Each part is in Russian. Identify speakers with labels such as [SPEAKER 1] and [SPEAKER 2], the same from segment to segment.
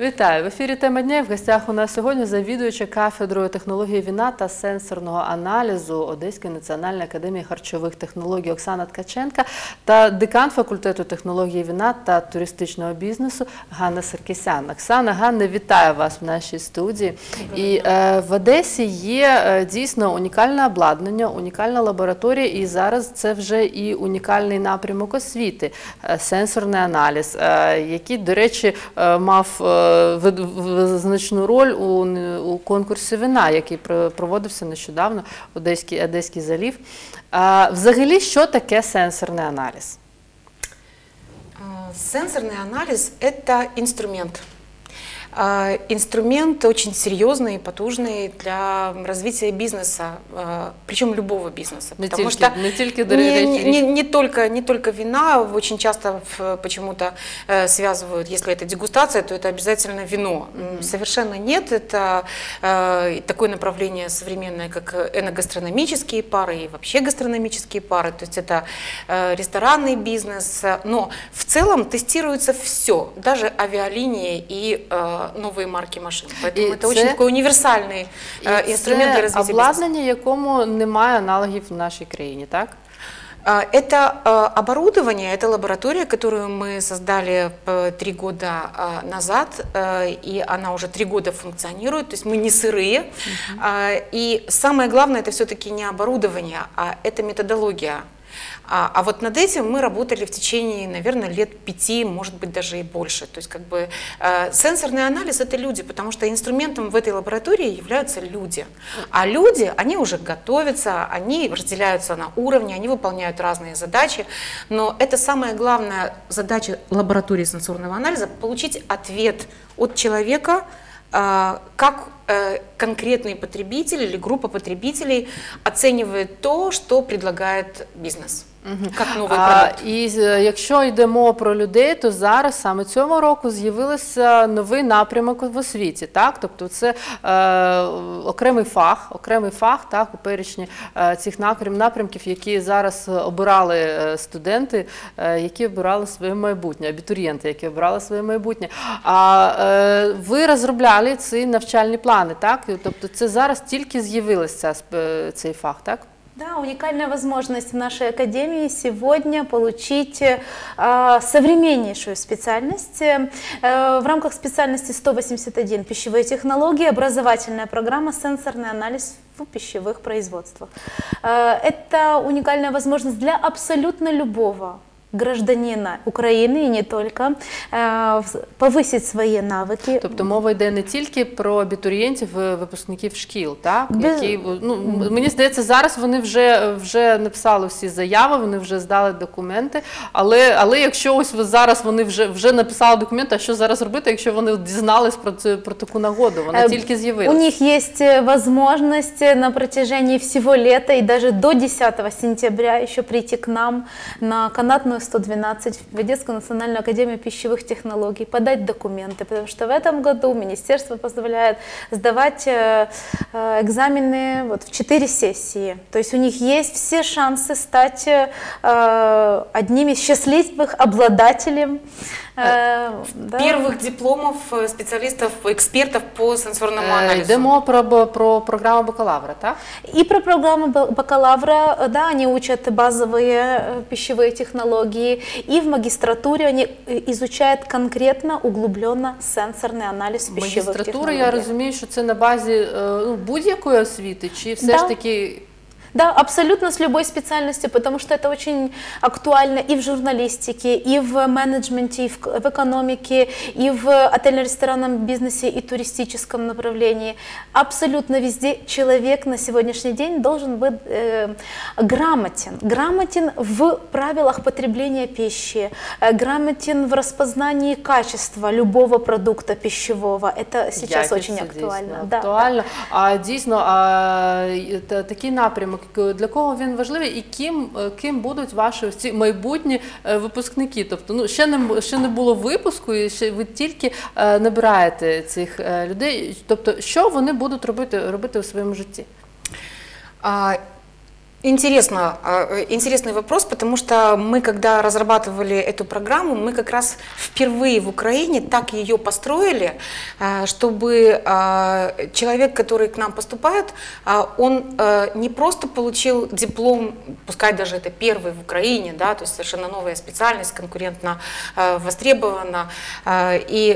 [SPEAKER 1] Вітаю! В ефірі «Тема дня». В гостях у нас сьогодні завідуюча кафедрою технології вина та сенсорного аналізу Одеської національної академії харчових технологій Оксана Ткаченка та декан факультету технології вина та туристичного бізнесу Ганна Саркісян. Оксана, Ганна, вітаю вас в нашій студії. І в Одесі є дійсно унікальне обладнання, унікальна лабораторія, і зараз це вже і унікальний напрямок освіти – сенсорний аналіз, який, до речі, мав значну роль у конкурсі вина, який проводився нещодавно, Одеський залів. Взагалі, що таке сенсорний аналіз?
[SPEAKER 2] Сенсорный анализ – это инструмент. Инструмент очень серьезный и потужный для развития бизнеса, причем любого бизнеса.
[SPEAKER 1] Не только
[SPEAKER 2] вина, очень часто почему-то связывают, если это дегустация, то это обязательно вино. Совершенно нет, это такое направление современное, как эногастрономические пары и вообще гастрономические пары, то есть это ресторанный бизнес, но в целом тестируется все, даже авиалинии и новые марки машин. Поэтому это очень такой универсальный инструмент для развития бизнеса.
[SPEAKER 1] Обладнання, якому немає аналогів в нашій країні, так?
[SPEAKER 2] Это оборудование, это лаборатория, которую мы создали 3 года назад, и она уже 3 года функционирует, то есть мы не сырые. И самое главное, это все-таки не оборудование, а это методология. А вот над этим мы работали в течение, наверное, лет 5, может быть, даже и больше. То есть, как бы, сенсорный анализ – это люди, потому что инструментом в этой лаборатории являются люди. А люди, они уже готовятся, они разделяются на уровни, они выполняют разные задачи. Но это самая главная задача лаборатории сенсорного анализа – получить ответ от человека, как конкретный потребитель или группа потребителей оценивает то, что предлагает бизнес. Як новий продукт.
[SPEAKER 1] І якщо йдемо про людей, то зараз саме цього року з'явився новий напрямок в освіті, так? Тобто це окремий фах, так, у перечні цих напрямків, які зараз обирали студенти, які обирали своє майбутнє, абітурієнти, які обирали своє майбутнє. А ви розробляли ці навчальні плани, так? Тобто це зараз тільки з'явився цей фах, так?
[SPEAKER 3] Да, уникальная возможность в нашей академии сегодня получить современнейшую специальность. В рамках специальности 181 пищевые технологии, образовательная программа «Сенсорный анализ в пищевых производствах». Это уникальная возможность для абсолютно любого гражданина України і не тільки, повисити свої навики.
[SPEAKER 1] Тобто мова йде не тільки про абітурієнтів, випускників шкіл, так? Які, мені здається, зараз вони вже написали всі заяви, вони вже здали документи, але якщо ось зараз вони вже написали документи, а що зараз робити, якщо вони дізнались про таку нагоду, вона тільки з'явилась?
[SPEAKER 3] У них є можливість на протяжении всего лета и даже до 10 сентября еще прийти к нам на канатную 112 в Одесскую национальную академию пищевых технологий, подать документы, потому что в этом году министерство позволяет сдавать экзамены в 4 сессии. То есть у них есть все шансы стать одним из счастливых обладателем
[SPEAKER 2] первых дипломов специалистов, экспертов по сенсорному анализу.
[SPEAKER 1] Йдемо про программу бакалавра, так?
[SPEAKER 3] И про программу бакалавра, да, они учат базовые пищевые технологии, и в магистратуре они изучают конкретно, углубленно сенсорный анализ пищевых технологий.
[SPEAKER 1] Магістратура, я розумію, що це на базі будь-якої освіти, чи все ж таки...
[SPEAKER 3] Да, абсолютно с любой специальностью, потому что это очень актуально и в журналистике, и в менеджменте, и в экономике, и в отельно-ресторанном бизнесе, и туристическом направлении. Абсолютно везде человек на сегодняшний день должен быть грамотен в правилах потребления пищи, грамотен в распознании качества любого продукта пищевого. Это сейчас очень актуально.
[SPEAKER 1] Актуально. А дійсно, такий напрямок, для кого він важливий і ким будуть ваші майбутні випускники? Тобто, ще не було випуску, і ще ви тільки набираєте цих людей. Тобто, що вони будуть робити у своєму житті?
[SPEAKER 2] Интересный вопрос, потому что мы, когда разрабатывали эту программу, мы как раз впервые в Украине так ее построили, чтобы человек, который к нам поступает, он не просто получил диплом, пускай даже это первый в Украине, да, то есть совершенно новая специальность, конкурентно востребована. И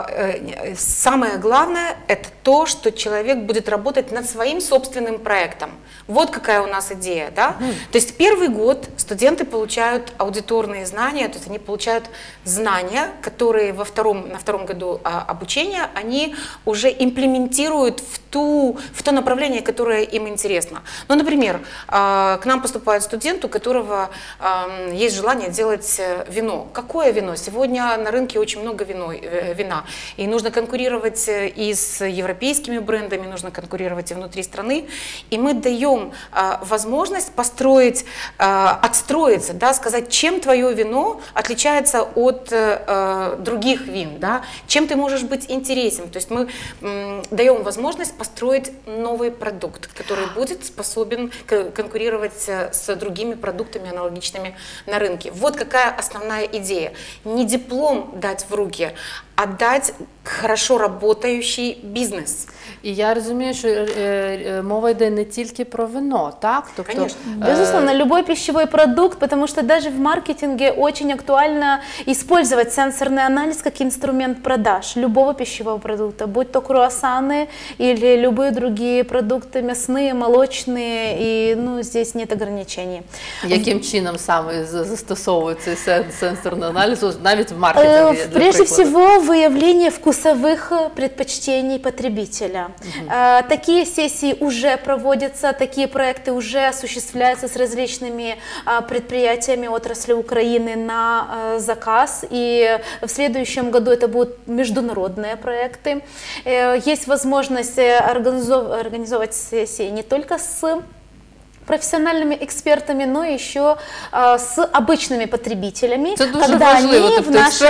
[SPEAKER 2] самое главное – это то, что человек будет работать над своим собственным проектом. Вот какая у нас идея, да? То есть первый год студенты получают аудиторные знания, то есть они получают знания, которые на втором году обучения они уже имплементируют в то направление, которое им интересно. Ну, например, к нам поступает студент, у которого есть желание делать вино. Какое вино? Сегодня на рынке очень много вина, и нужно конкурировать и с европейскими брендами, нужно конкурировать и внутри страны, и мы даем возможность построить, отстроиться, да, сказать, чем твое вино отличается от других вин, да, чем ты можешь быть интересен. То есть мы даем возможность построить новый продукт, который будет способен конкурировать с другими продуктами, аналогичными на рынке. Вот какая основная идея. Не диплом дать в руки, а дать хорошо работающий бізнес.
[SPEAKER 1] І я розумію, що мова йде не тільки про вино, так? Тобто,
[SPEAKER 2] конечно.
[SPEAKER 3] Безусловно, любой пищевой продукт, потому что даже в маркетинге очень актуально использовать сенсорный анализ как инструмент продаж любого пищевого продукта, будь то круассаны или любые другие продукты, мясные, молочные, и здесь нет ограничений.
[SPEAKER 1] Яким чином саме застосовується сенсорний аналіз, навіть в маркетингі?
[SPEAKER 3] Прежде всего, выявление вкусовых предпочтений потребителя. Такие сессии уже проводятся, такие проекты уже осуществляются с различными предприятиями отрасли Украины на заказ, и в следующем году это будут международные проекты. Есть возможность организовывать сессии не только с профессиональными экспертами, но еще с обычными потребителями.
[SPEAKER 1] Это дуже важливо,
[SPEAKER 3] в нашей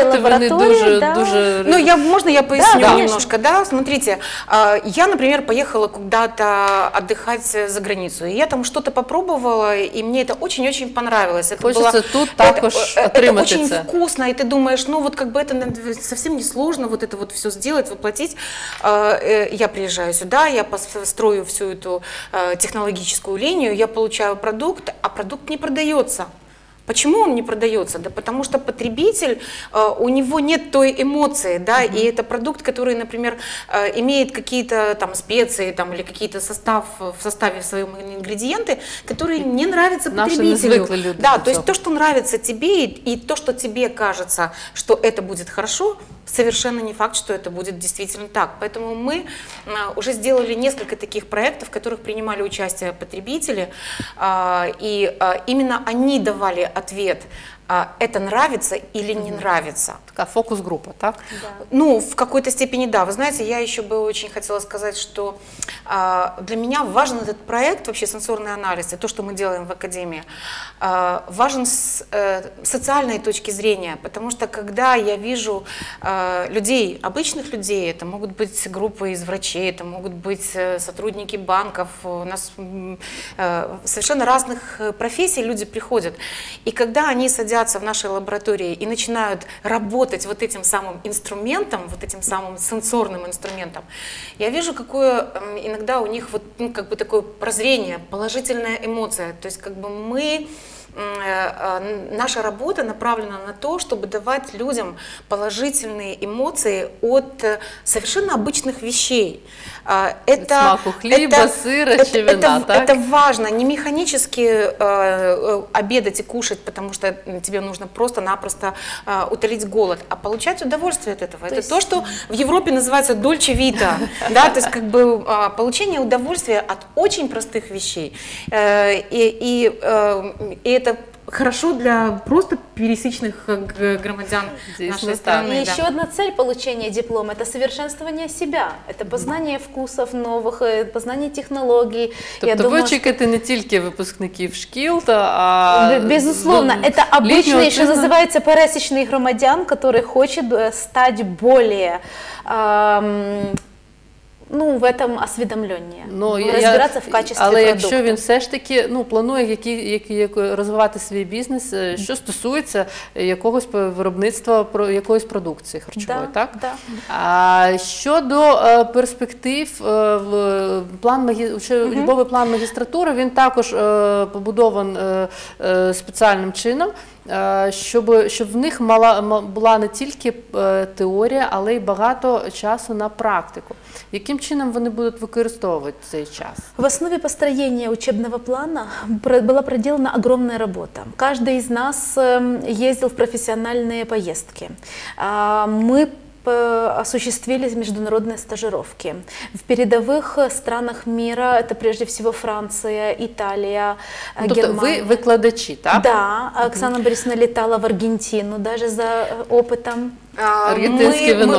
[SPEAKER 3] лаборатории,
[SPEAKER 2] можно я поясню немножко, да? Смотрите, я, например, поехала куда-то отдыхать за границу, и я там что-то попробовала, и мне это очень-очень понравилось.
[SPEAKER 1] Хочется тут також отримати це.
[SPEAKER 2] Это очень вкусно, и ты думаешь, это совсем не сложно, вот это вот все сделать, воплотить. Я приезжаю сюда, я построю всю эту технологическую линию, я получаю продукт, а продукт не продается. Почему он не продается? Да потому что потребитель, у него нет той эмоции, да, и это продукт, который, например, имеет какие-то там специи там, или какие-то в составе своем ингредиенты, которые не нравятся потребителю. Да, то есть то, что нравится тебе, и то, что тебе кажется, что это будет хорошо, совершенно не факт, что это будет действительно так. Поэтому мы уже сделали несколько таких проектов, в которых принимали участие потребители, и именно они давали ответ, это нравится или не нравится.
[SPEAKER 1] Такая фокус-группа, так?
[SPEAKER 3] Да.
[SPEAKER 2] Ну, в какой-то степени да. Вы знаете, я еще бы очень хотела сказать, что для меня важен этот проект, вообще сенсорный анализ, и то, что мы делаем в Академии, важен с социальной точки зрения, потому что когда я вижу людей, обычных людей, это могут быть группы из врачей, это могут быть сотрудники банков, у нас совершенно разных профессий люди приходят, и когда они садятся в нашей лаборатории и начинают работать вот этим самым инструментом, вот этим самым сенсорным инструментом, я вижу, какое иногда у них вот, как бы такое прозрение, положительная эмоция. То есть как бы наша работа направлена на то, чтобы давать людям положительные эмоции от совершенно обычных вещей.
[SPEAKER 1] Смаку хлеба, сыра, вина, так?
[SPEAKER 2] Это важно, не механически обедать и кушать, потому что тебе нужно просто-напросто утолить голод, а получать удовольствие от этого. Это то, что в Европе называется дольче вита, да, то есть как бы получение удовольствия от очень простых вещей. И это хорошо для просто пересечных громадян нашей страны.
[SPEAKER 3] И еще одна цель получения диплома – это совершенствование себя, это познание вкусов новых, познание технологий.
[SPEAKER 1] Тобто ви чекаєте не тільки випускників шкіл, а…
[SPEAKER 3] Безусловно, это обычный, что называется, пересечный громадян, который хочет стать более ну, в этом осведомленнее,
[SPEAKER 1] Ну,
[SPEAKER 3] разбираться в качестве
[SPEAKER 1] але
[SPEAKER 3] продукту.
[SPEAKER 1] якщо він все ж таки планує розвивати свій бізнес, що стосується якогось виробництва якоїсь продукції харчової,
[SPEAKER 3] Да,
[SPEAKER 1] так?
[SPEAKER 3] да.
[SPEAKER 1] А щодо перспектив, учбовий план магістратури, він також побудований спеціальним чином, щоб в них була не тільки теорія, але й багато часу на практику. Яким чином вони будуть використовувати цей час?
[SPEAKER 3] В основе построения учебного плана была проделана огромная работа. Каждый из нас ездил в профессиональные поездки. Мы осуществили международные стажировки. В передовых странах мира, это прежде всего Франция, Италия, Германия.
[SPEAKER 1] Ви викладачі, так?
[SPEAKER 3] Да, Оксана Борисовна летала в Аргентину даже за опытом.
[SPEAKER 1] Аргентинское вино,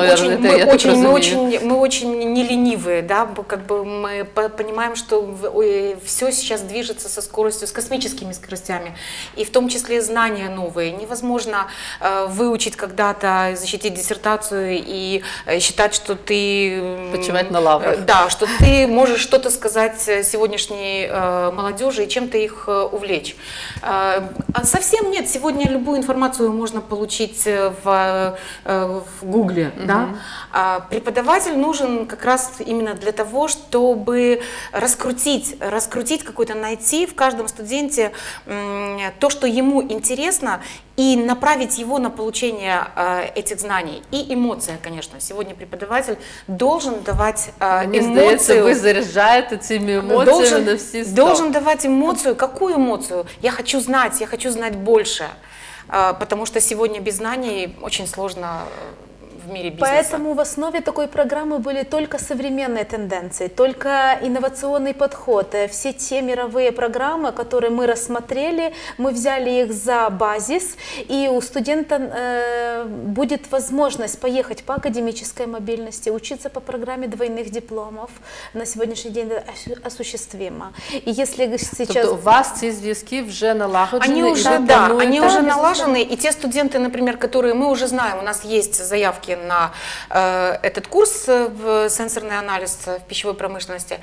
[SPEAKER 2] мы очень не ленивые, да, как бы мы понимаем, что все сейчас движется со скоростью, с космическими скоростями, и в том числе знания новые. Невозможно выучить когда-то, защитить диссертацию и считать, что ты...
[SPEAKER 1] Почивать на лаврах.
[SPEAKER 2] Да, что ты можешь что-то сказать сегодняшней молодежи и чем-то их увлечь. Совсем нет. Сегодня любую информацию можно получить в Гугле. Да? Преподаватель нужен как раз именно для того, чтобы раскрутить какой-то, найти в каждом студенте то, что ему интересно, и направить его на получение этих знаний. И эмоция, конечно. Сегодня преподаватель должен давать эмоцию.
[SPEAKER 1] Вы заряжаете этими эмоциями на все 100.
[SPEAKER 2] Должен давать эмоцию. Какую эмоцию? Я хочу знать больше. Потому что сегодня без знаний очень сложно в мире бизнеса.
[SPEAKER 3] Поэтому в основе такой программы были только современные тенденции, только инновационный подход. Все те мировые программы, которые мы рассмотрели, мы взяли их за базис, и у студента будет возможность поехать по академической мобильности, учиться по программе двойных дипломов. На сегодняшний день это осуществимо. И если сейчас...
[SPEAKER 1] Тобто у вас ці зв'язки вже налагоджені?
[SPEAKER 2] Они уже налажены, и те студенты, например, которые мы уже знаем, у нас есть заявки на этот курс в сенсорный анализ в пищевой промышленности.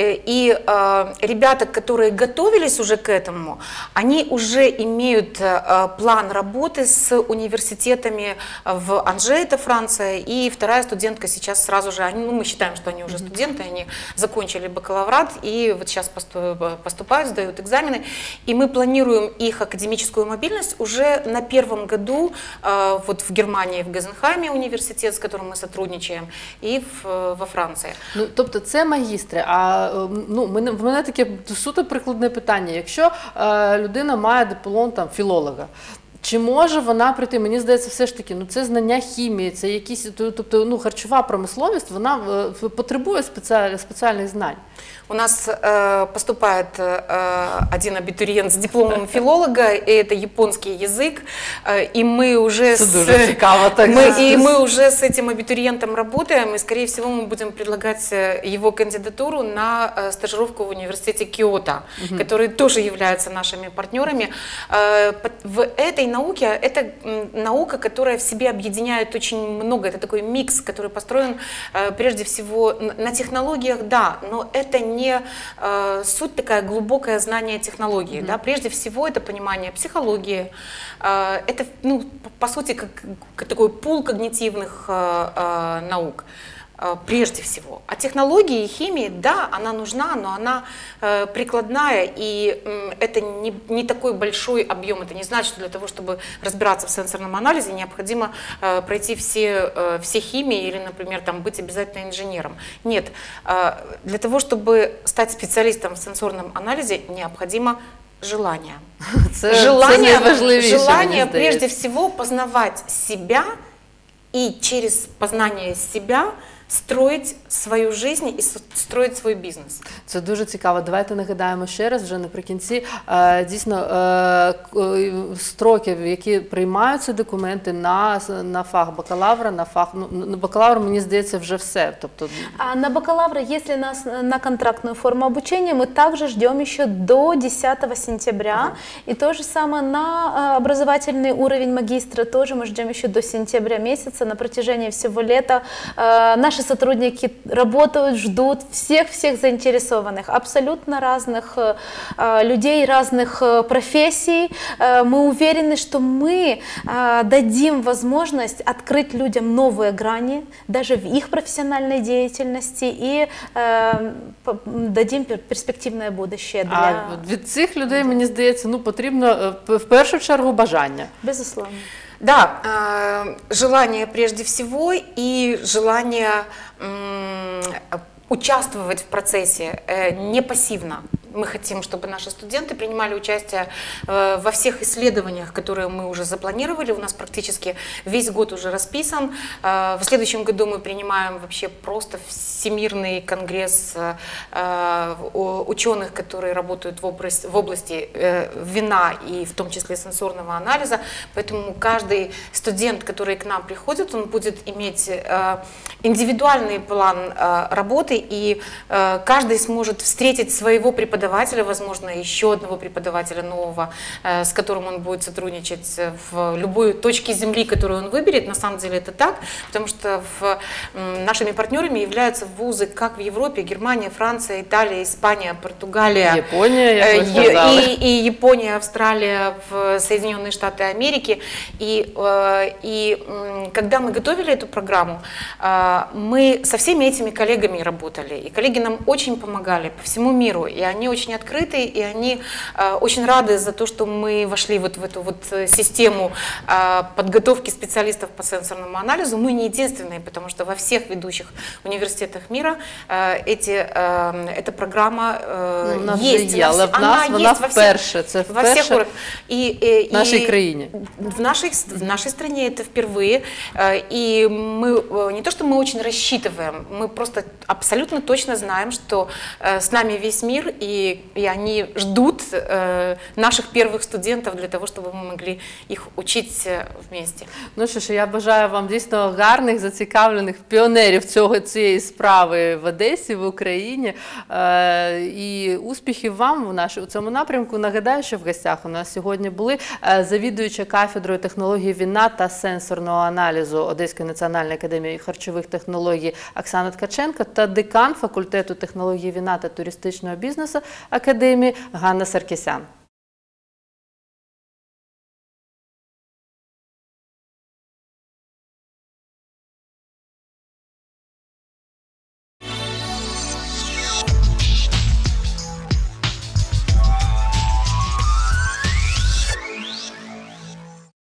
[SPEAKER 2] И ребята, которые готовились уже к этому, они уже имеют план работы с университетами в Анже, это Франция, и вторая студентка сейчас сразу же, мы считаем, что они уже студенты, они закончили бакалаврат и вот сейчас поступают, сдают экзамены, и мы планируем их академическую мобильность уже на первом году вот в Германии, в Газенхайме университет, с которым мы сотрудничаем, і во Франції.
[SPEAKER 1] Ну, тобто це магістри. А в мене таке суто прикладне питання. Якщо людина має диплом філолога, чи може вона прийти? Мені здається, все ж таки, це знання хімії, це якісь, тобто, харчова промисловість, вона потребує спеціальних знань.
[SPEAKER 2] У нас поступает один абитуриент с дипломом филолога, и это японский язык, и мы уже с этим абитуриентом работаем, и, скорее всего, мы будем предлагать его кандидатуру на стажировку в университете Киото, которые тоже являются нашими партнерами. В этой науке, это наука, которая в себе объединяет очень много, это такой микс, который построен прежде всего на технологиях, да, но это не суть такая глубокое знание технологии, да, прежде всего это понимание психологии, это, по сути, как такой пул когнитивных наук. Прежде всего. А технологии и химии, да, она нужна, но она прикладная, и это не такой большой объем. Это не значит, что для того, чтобы разбираться в сенсорном анализе, необходимо пройти все химии или, например, быть обязательно инженером. Нет, для того, чтобы стать специалистом в сенсорном анализе, необходимо желание. Желание прежде всего познавать себя и через познание себя строить свою жизнь і строить свій бізнес.
[SPEAKER 1] Це дуже цікаво. Давайте нагадаємо ще раз, вже наприкінці, дійсно, строки, в які приймаються документи на фах бакалавра, на бакалавр, мені здається, вже все. Тобто...
[SPEAKER 3] А на бакалавра, если на контрактную форму обучения, мы также ждем еще до 10 сентября. И то же самое на образовательный уровень магистра тоже мы ждем еще до сентября месяца, на протяжении всего лета. Наши наши сотрудники работают, ждут всех заинтересованных, абсолютно разных людей, разных профессий. Мы уверены, что мы дадим возможность открыть людям новые грани, даже в их профессиональной деятельности, и дадим перспективне будущее для...
[SPEAKER 1] А від цих людей, мені здається, ну, потрібно в першу чергу бажання.
[SPEAKER 3] Безусловно.
[SPEAKER 2] Да, желание прежде всего и желание участвовать в процессе не пассивно. Мы хотим, чтобы наши студенты принимали участие во всех исследованиях, которые мы уже запланировали. У нас практически весь год уже расписан. В следующем году мы принимаем вообще просто всемирный конгресс ученых, которые работают в области вина и в том числе сенсорного анализа. Поэтому каждый студент, который к нам приходит, он будет иметь индивидуальный план работы, и каждый сможет встретить своего преподавателя, возможно, еще одного преподавателя нового, с которым он будет сотрудничать в любой точке Земли, которую он выберет. На самом деле это так, потому что нашими партнерами являются вузы как в Европе: Германия, Франция, Италия, Испания, Португалия,
[SPEAKER 1] Япония, як ви сказали.
[SPEAKER 2] и Япония, Австралия, Соединенные Штаты Америки. И когда мы готовили эту программу, мы со всеми этими коллегами работали, и коллеги нам очень помогали по всему миру, и они очень открыты, и они очень рады за то, что мы вошли вот в эту вот систему подготовки специалистов по сенсорному анализу. Мы не единственные, потому что во всех ведущих университетах мира эта программа есть.
[SPEAKER 1] Але вона вперше, це
[SPEAKER 2] во всех
[SPEAKER 1] вперше
[SPEAKER 2] в
[SPEAKER 1] нашей краине.
[SPEAKER 2] В нашей стране это впервые, и мы не то, что мы очень рассчитываем, мы просто абсолютно точно знаем, что с нами весь мир, и они ждут наших первых студентов для того, чтобы мы могли их учить вместе.
[SPEAKER 1] Ну що ж, я бажаю вам дійсно гарних, зацікавлених піонерів цієї справи в Одесі, в Україні. І успіхів вам у цьому напрямку. Нагадаю, що в гостях у нас сьогодні були завідуюча кафедрою технології вина та сенсорного аналізу Одеської національної академії харчових технологій Оксана Ткаченко та декан факультету технології вина та туристичного бізнесу Академії Ганна Саркісян.